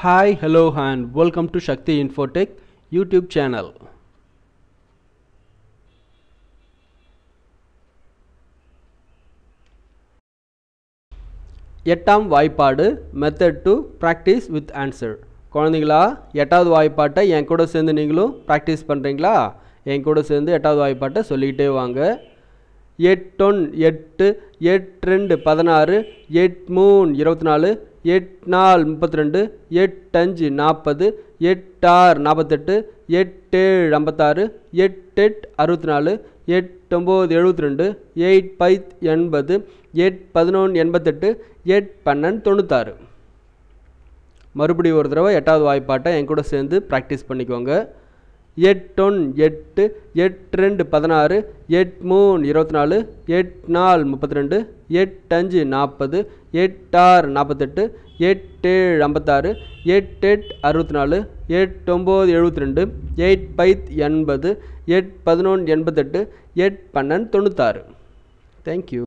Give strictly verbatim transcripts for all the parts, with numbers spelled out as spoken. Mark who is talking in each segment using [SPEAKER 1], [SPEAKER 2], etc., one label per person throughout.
[SPEAKER 1] Hi, hello and welcome to Shakti Infotech YouTube channel. எட்டாம் வாய்ப்பாடு method to practice with answer. குழந்தைங்களா, எட்டாவது வாய்ப்பாட்டை என் கூட சேர்ந்து நீங்களும் ப்ராக்டிஸ் பண்ணுறீங்களா? என் கூட சேர்ந்து எட்டாவது வாய்ப்பாட்டை சொல்லிக்கிட்டே வாங்க. எட்டொன் எட்டு, எட்ரெண்டு பதினாறு, எட் மூணு இருபத்தி நாலு, எட் நாலு முப்பத்தி ரெண்டு, எட்டஞ்சு நாற்பது, எட்டாறு நாற்பத்தெட்டு, எட்டேழு ஐம்பத்தாறு, எட்டெட்டு அறுபத்தி நாலு, எட்டொம்போது எழுபத்தி ரெண்டு, எயிட் பைத் எண்பது, எட் பதினொன்று எண்பத்தெட்டு, எட் பன்னெண்டு தொண்ணூத்தாறு. மறுபடியும் ஒரு தடவை எட்டாவது வாய்ப்பாட்டை என் கூட சேர்ந்து ப்ராக்டிஸ் பண்ணிக்கோங்க. எட்டொன் எட்டு, எட்ரெண்டு பதினாறு, எட் மூணு இருபத்தி நாலு, எட் நாலு முப்பத்தி ரெண்டு, எட்டஞ்சு நாற்பது, எட்டாறு நாற்பத்தெட்டு, எட்டேழு ஐம்பத்தாறு, எட்டெட்டு அறுபத்தி நாலு, எட்டொம்போது எழுபத்தி ரெண்டு, எயிட் பைத் எண்பது, எட் பதினொன்று எண்பத்தெட்டு, எட் பன்னெண்டு தொண்ணூத்தாறு. தேங்க்யூ.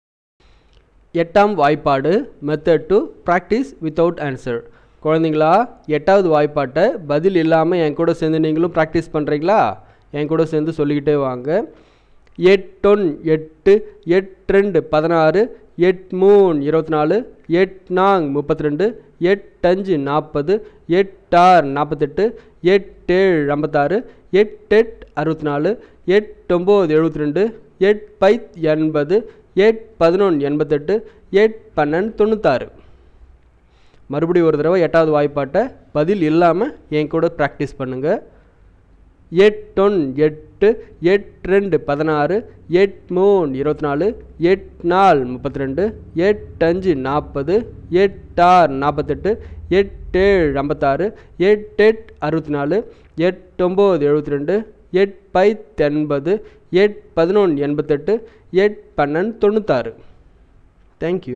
[SPEAKER 1] எட்டாம் வாய்ப்பாடு method to practice without answer. குழந்தைங்களா, எட்டாவது வாய்ப்பாட்டை பதில் இல்லாமல் என் கூட சேர்ந்து நீங்களும் ப்ராக்டிஸ் பண்ணுறீங்களா? என் கூட சேர்ந்து சொல்லிக்கிட்டே வாங்க. எட்டொன் எட்டு, எட்ரெண்டு பதினாறு, எட் மூணு இருபத்தி நாலு, எட் நாங் முப்பத்தி ரெண்டு, எட்டஞ்சு நாற்பது, எட்டாறு நாற்பத்தெட்டு, எட்டேழு ஐம்பத்தாறு, எட்டெட்டு அறுபத்தி நாலு, எட்டொம்போது எழுபத்தி ரெண்டு, எட் பைத் எண்பது, எட் பதினொன்று எண்பத்தெட்டு, எட் பன்னெண்டு தொண்ணூத்தாறு. மறுபடியும் ஒரு தடவை எட்டாவது வாய்ப்பாட்டை பதில் இல்லாமல் என் கூட ப்ராக்டிஸ் பண்ணுங்கள். எட்டொன் எட்டு, எட்ரெண்டு பதினாறு, எட் மூணு இருபத்தி நாலு, எட் நாலு முப்பத்தி ரெண்டு, எட்டஞ்சு நாற்பது, எட்டாறு நாற்பத்தெட்டு, எட்டேழு ஐம்பத்தாறு, எட்டெட்டு அறுபத்தி நாலு, எட்டொம்போது எழுபத்தி ரெண்டு, எட் பைத் எண்பது, எட் பதினொன்று எண்பத்தெட்டு, எட் பன்னெண்டு தொண்ணூத்தாறு. தேங்க்யூ.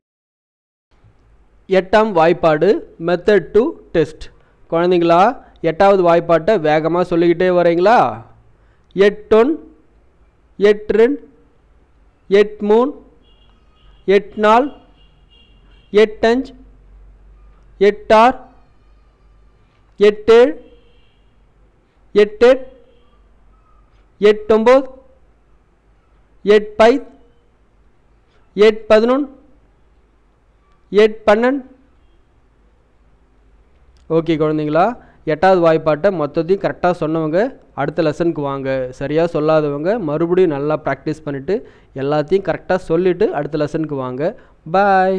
[SPEAKER 1] எட்டாம் வாய்ப்பாடு மெத்தட் டு டெஸ்ட். குழந்தைங்களா, எட்டாவது வாய்ப்பாட்டை வேகமாக சொல்லிக்கிட்டே வரீங்களா? எட்டொன் எட்ரெண்டு, எட் மூணு, எட் நாலு, எட்டஞ்சு, எட்டாறு, எட்டேழு, எட்டெட்டு, எட்டொம்போது, எட் பைத், எட் பதினொன்று, எட் பன்னெண்டு. ஓகே குழந்தைங்களா, எட்டாவது வாய்ப்பாட்டை மொத்தத்தையும் கரெக்டாக சொன்னவங்க அடுத்த லெசனுக்கு வாங்க. சரியாக சொல்லாதவங்க மறுபடியும் நல்லா ப்ராக்டிஸ் பண்ணிவிட்டு எல்லாத்தையும் கரெக்டாக சொல்லிவிட்டு அடுத்த லெசனுக்கு வாங்க. பாய்.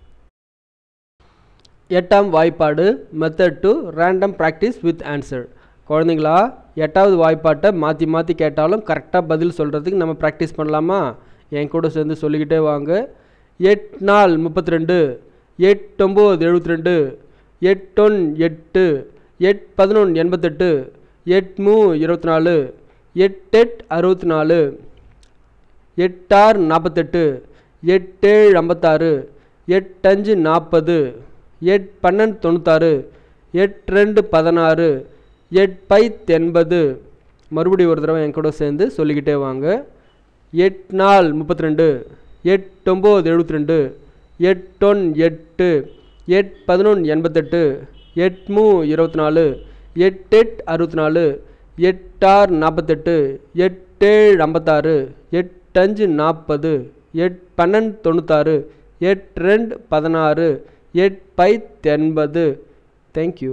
[SPEAKER 1] எட்டாம் வாய்ப்பாடு method to random practice with answer. குழந்தைங்களா, எட்டாவது வாய்ப்பாட்டை மாற்றி மாற்றி கேட்டாலும் கரெக்டாக பதில் சொல்கிறதுக்கு நம்ம ப்ராக்டிஸ் பண்ணலாமா? என் கூட சேர்ந்து சொல்லிக்கிட்டே வாங்க. எட் நாலு முப்பத்தி ரெண்டு, எட்டொம்போது எழுபத்தி ரெண்டு, எட்டொன் எட்டு, எட் பதினொன்று எண்பத்தெட்டு, எட் மூ இருபத்தி நாலு, எட்டெட்டு அறுபத்தி நாலு, எட்டாறு நாற்பத்தெட்டு, எட்டேழு ஐம்பத்தாறு, எட்டஞ்சு நாற்பது, எட் பன்னெண்டு தொண்ணூத்தாறு, எட் ரெண்டு பதினாறு, எட் பைத் எண்பது. மறுபடியும் ஒரு தடவை என் கூட சேர்ந்து சொல்லிக்கிட்டே வாங்க. எட் நாலு முப்பத்தி ரெண்டு, எட்டொம்போது எழுபத்தி ரெண்டு, எட்டொன் எட்டு, எட் பதினொன்று எண்பத்தெட்டு, எட் மூ இருபத்தி நாலு, எட்டெட்டு அறுபத்தி நாலு, எட்டாறு நாற்பத்தெட்டு, எட்டேழு ஐம்பத்தாறு, எட்டஞ்சு நாற்பது, எட் பன்னெண்டு தொண்ணூத்தாறு, எட் ரெண்டு பதினாறு, எட் பைத் எண்பது. தேங்க்யூ.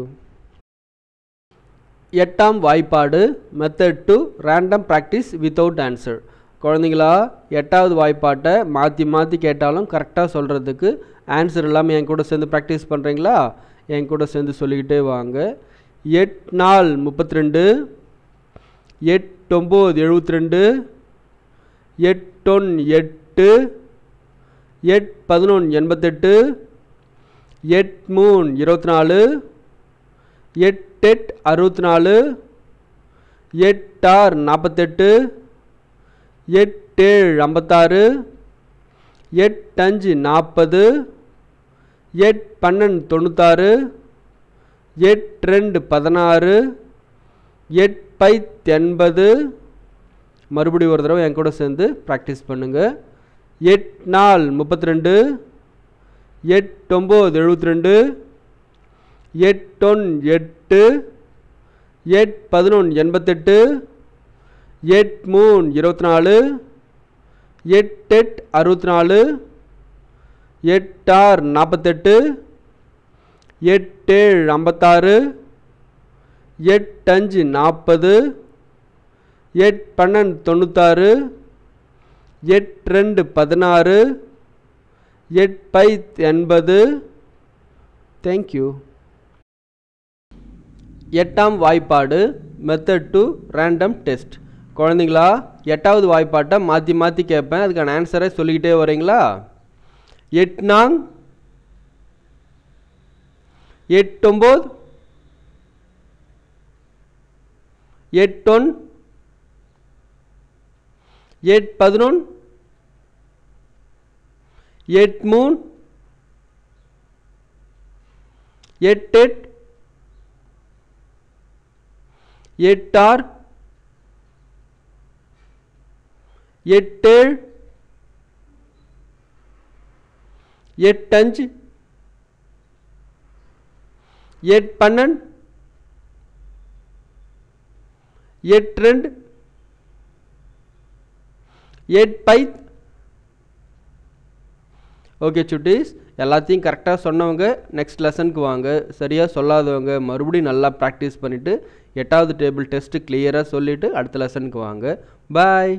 [SPEAKER 1] எட்டாம் வாய்ப்பாடு method to random practice without answer. குழந்தைங்களா, எட்டாவது வாய்ப்பாட்டை மாற்றி மாற்றி கேட்டாலும் கரெக்டாக சொல்கிறதுக்கு ஆன்சர் இல்லாமல் என் கூட சேர்ந்து ப்ராக்டிஸ் பண்ணுறீங்களா? என் கூட சேர்ந்து சொல்லிக்கிட்டே வாங்க. எட் நாலு முப்பத்தி ரெண்டு, எட்டொம்போது எழுபத்தி ரெண்டு, எட்டொன் எட்டு, எட் பதினொன்று எண்பத்தெட்டு, எட் மூணு இருபத்தி நாலு, எட்டெட்டு அறுபத்தி நாலு, எட்டாறு நாற்பத்தெட்டு, எட்டேழு ஐம்பத்தாறு, எட்டஞ்சு நாற்பது, எட் பன்னெண்டு தொண்ணூத்தாறு, எட் ரெண்டு பதினாறு, எட் பைத் எண்பது. மறுபடியும் ஒரு தடவை என் கூட சேர்ந்து ப்ராக்டிஸ் பண்ணுங்கள். எட் நாலு முப்பத்தி ரெண்டு, எட்டொம்போது எழுபத்தி ரெண்டு, எட்டொன் எட்டு, எட் பதினொன்று எண்பத்தெட்டு, எட் மூணு இருபத்தி நாலு, எட்டெட் அறுபத்தி நாலு, எட்டார் நாற்பத்தெட்டு, எட்டேழு ஐம்பத்தாறு, எட்டஞ்சு நாற்பது, எட் பன்னெண்டு தொண்ணூத்தாறு, எட் ரெண்டு பதினாறு, எட் பைத் எண்பது. தேங்க்யூ. எட்டாம் வாய்ப்பாடு மெத்தட் டு ரேண்டம் டெஸ்ட். குழந்தைங்களா, எட்டாவது வாய்ப்பாட்டை மாற்றி மாற்றி கேட்பேன், அதுக்கான ஆன்சரை சொல்லிக்கிட்டே வரீங்களா? எட்நாங், எட்டொம்போது, எட்டொன், எட் பதினொன்று, எட் மூணு, எட்டெட், எட்டார், எட்டேழு, எட்டஞ்சு, எட் பன்னெண்டு, எட் ரெண்டு, எட் பைத். ஓகே சுட்டீஸ், எல்லாத்தையும் கரெக்டாக சொன்னவங்க நெக்ஸ்ட் லெசனுக்கு வாங்க. சரியாக சொல்லாதவங்க மறுபடியும் நல்லா ப்ராக்டிஸ் பண்ணிவிட்டு எட்டாவது டேபிள் டெஸ்ட்டு கிளியராக சொல்லிவிட்டு அடுத்த லெசனுக்கு வாங்க. பாய்.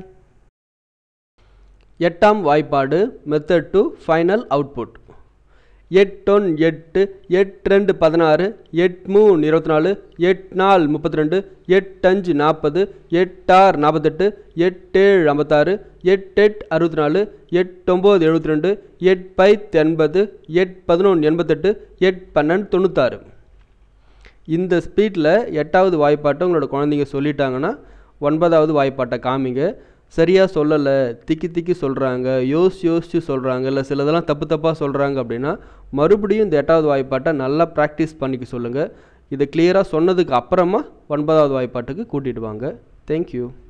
[SPEAKER 1] எட்டாம் வாய்ப்பாடு மெத்தட் டு ஃபைனல் அவுட்புட். எட்டொன் எட்டு, எட் ரெண்டு பதினாறு, எட் மூணு இருபத்தி நாலு, எட் நாலு முப்பத்தி ரெண்டு, எட்டஞ்சு நாற்பது, எட்டாறு நாற்பத்தெட்டு, எட்டேழு ஐம்பத்தாறு, எட்டெட் அறுபத்தி நாலு, எட்டொம்போது எழுபத்தி ரெண்டு, எட் பைத் எண்பது, எட் பதினொன்று எண்பத்தெட்டு, எட் பன்னெண்டு தொண்ணூத்தாறு. இந்த ஸ்பீடில் எட்டாவது வாய்ப்பாட்டை உங்களோட குழந்தைங்க சொல்லிட்டாங்கன்னா ஒன்பதாவது வாய்ப்பாட்டை காமிங்க. சரியாக சொல்லலை, திக்கி திக்கி சொல்கிறாங்க, யோசிச்சு யோசிச்சு சொல்கிறாங்க, இல்லை சிலதெல்லாம் தப்பு தப்பாக சொல்கிறாங்க அப்படின்னா மறுபடியும் இந்த எட்டாவது வாய்ப்பாட்டை நல்லா ப்ராக்டிஸ் பண்ணிக்க சொல்லுங்கள். இதை கிளியராக சொன்னதுக்கு அப்புறமா ஒன்பதாவது வாய்ப்பாட்டுக்கு கூட்டிகிட்டு வாங்க. தேங்க்யூ.